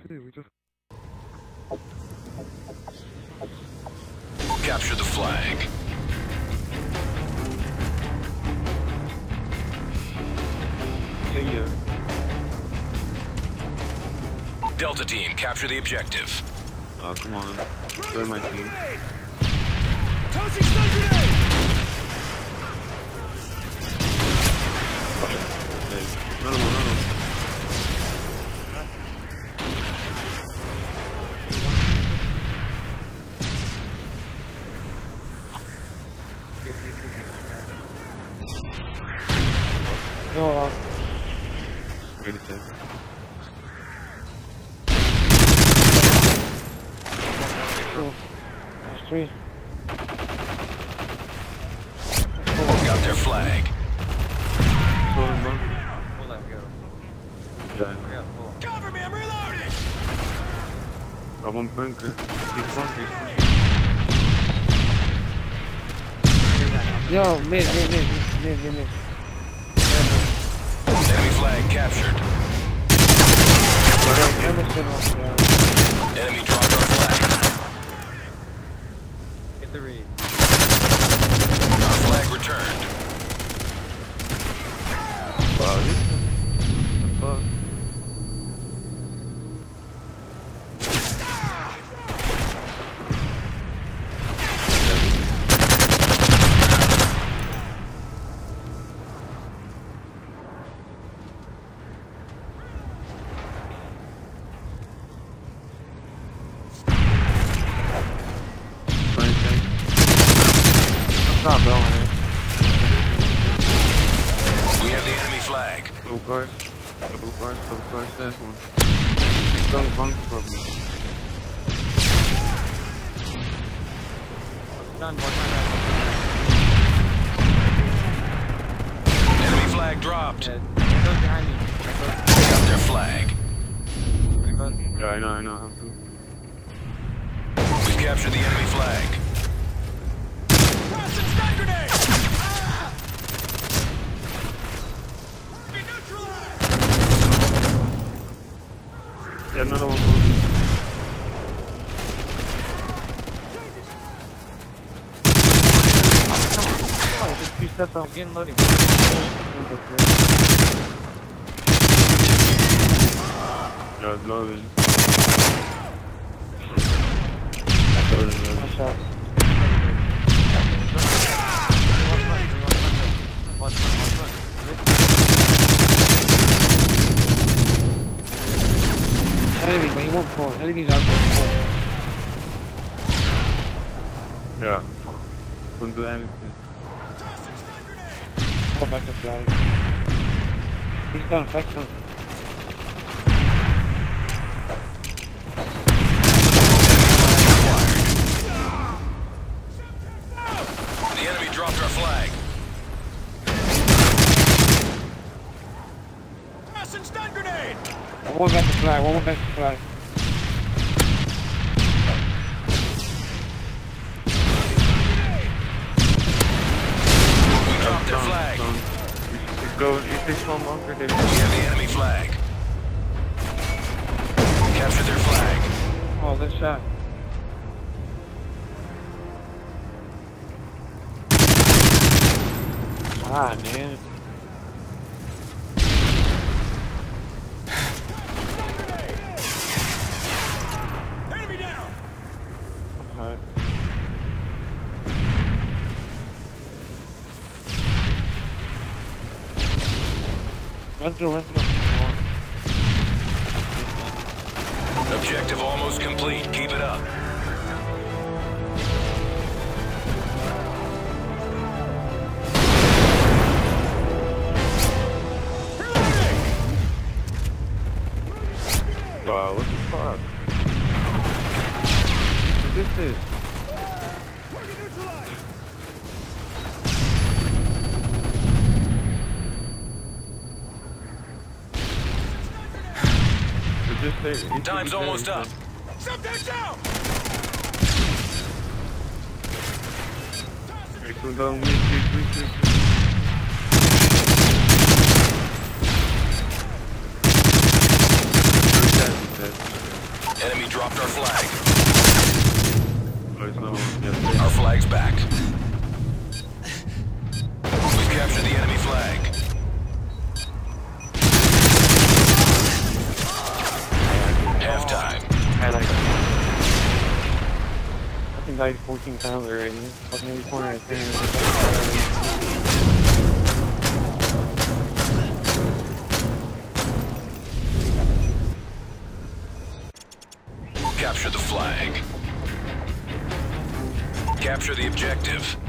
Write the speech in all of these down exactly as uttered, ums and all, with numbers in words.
see. We just. Capture the flag. Yeah, yeah. Delta team, capture the objective. Oh, come on. Join my team. Tossing stun grenade! Hey, no, no, no, no. No, uh, Wait a second. two, that's three. Got their flag. Go on, bro. Hold on, go. Yeah. Yeah, hold on. Cover me, I'm reloading! I want bunker. Keep bunker. Yo, mid, mid, mid, mid, mid, mid. Enemy flag captured. Emerson was there. Enemy dropped our flag. Hit the read. Our flag returned. Wow, this is... Fuck. Stop blowing it. We have the enemy flag. Blue cars. Blue cars, blue cars, this one. He's going bunker from me. Done, one time. Enemy flag dropped. Yeah, those behind me. We got their flag. Pretty close. Yeah, I know, I know how to. We captured the enemy flag. Tossing stun grenade! Ah! Be neutralized! Yeah, another one. Oh, just two steps out. Again, loading. Yeah, it's loading. One shot. One, one, one. Enemy, but he won't fall. Enemy's out there. Yeah. Couldn't do anything. Go back to flag. He's done, flex him. The enemy dropped our flag. Tossing stun grenade! One back to flag, one back to flag. We dropped their flag. Let's go, if they spawn bunker, they We have the enemy flag. Capture their flag. Oh, good shot. Ah, man. Enemy down! Alright. Run through, run through. Objective almost complete. Keep it up. Wow, what the fuck? What this is? Target neutralized! What this is? Time's almost up. Something down! Hey, come down, wait, wait, wait, wait. Where's that? Enemy dropped our flag. There's no one. Yeah, Our flag's back. We've captured the enemy flag. Halftime. I like fucking died fourteen times already. Fucking every corner I stand. Capture the flag. Capture the objective.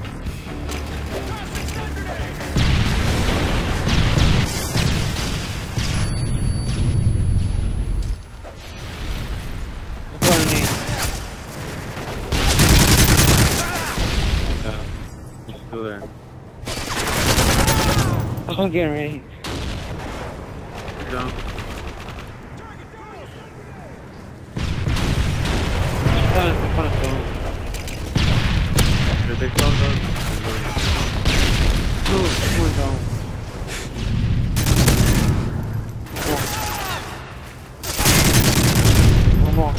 he's still there. I'm getting ready. Down. Did they come down? Two, two down. One more.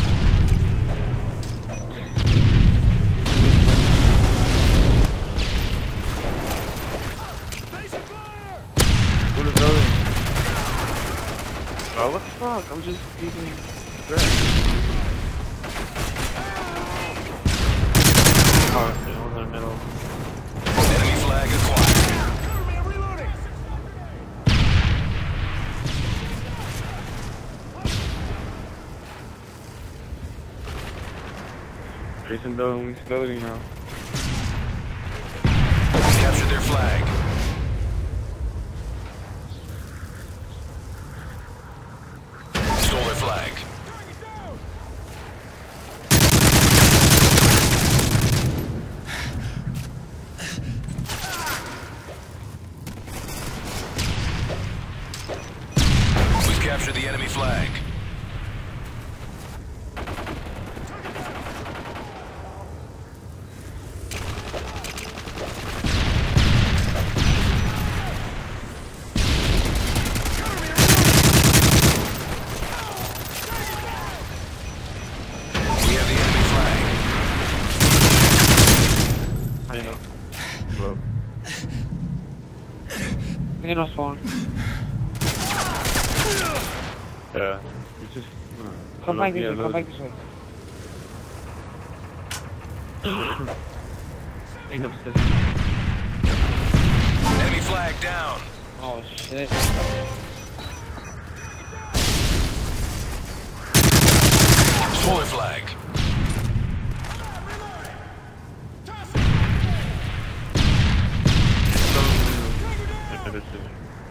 What is going? Oh, what the fuck? I'm just eating grass. Oh, shit, hold on, middle. Enemy flag acquired. Cover me, I'm reloading. Jason Doe, we floating now. Capture their flag. Stole their flag. Target down. We've captured the enemy flag. We have the enemy flag. I know. Bro. Get off phone. Yeah. It's just. Uh, Come back this yeah, way, come load. back this way. Ain't upstairs. Enemy flag down. Oh shit. Stole their flag. Yeah, that's it.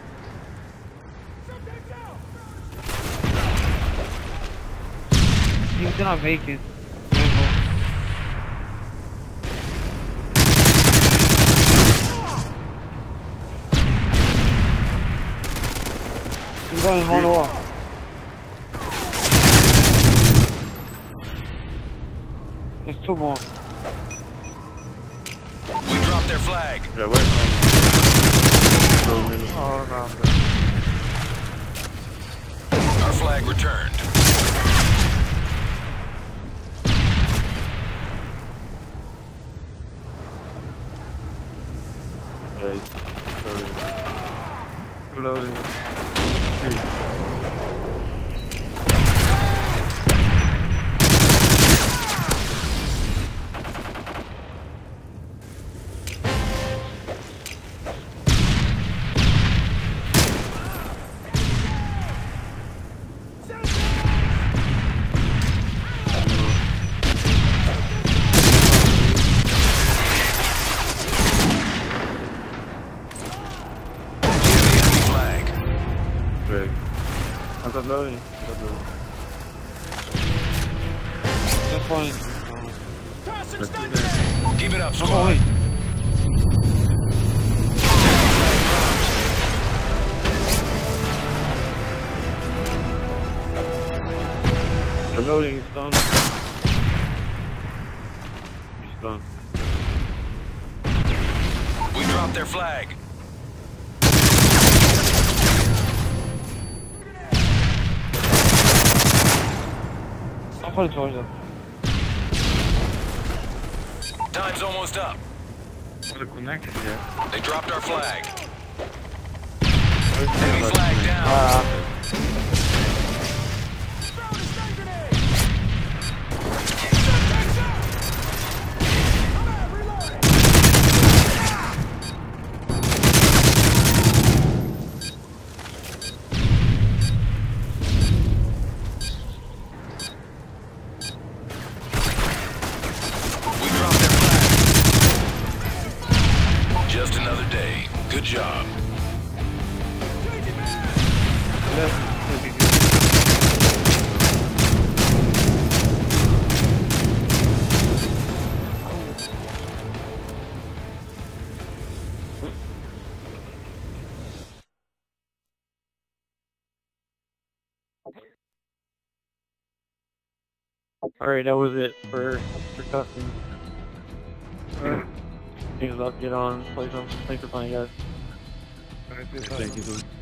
He's not vacant. He's going on the wall. There's two more. We dropped their flag. Yeah, wait. Um, Oh no. Our flag returned. yeah, loading. Loading. Greg. I got loading. I got loading. Just one. Tossing Let's do stun that. grenade. Keep it up, Oh squad. wait. The loading is done. It's done. We dropped their flag. Probably towards them. Time's almost up. They're connected here. They dropped our flag. Where's the Enemy other flag thing? down. Uh, Throw the stun grenade! Subject's up! I'm out, reloading! We dropped their flag. Just another day. Good job. Changing man! Left, should be good. Alright, that was it for, for custom. Alright. Things about to get on, play some, thanks for playing guys. Thank you.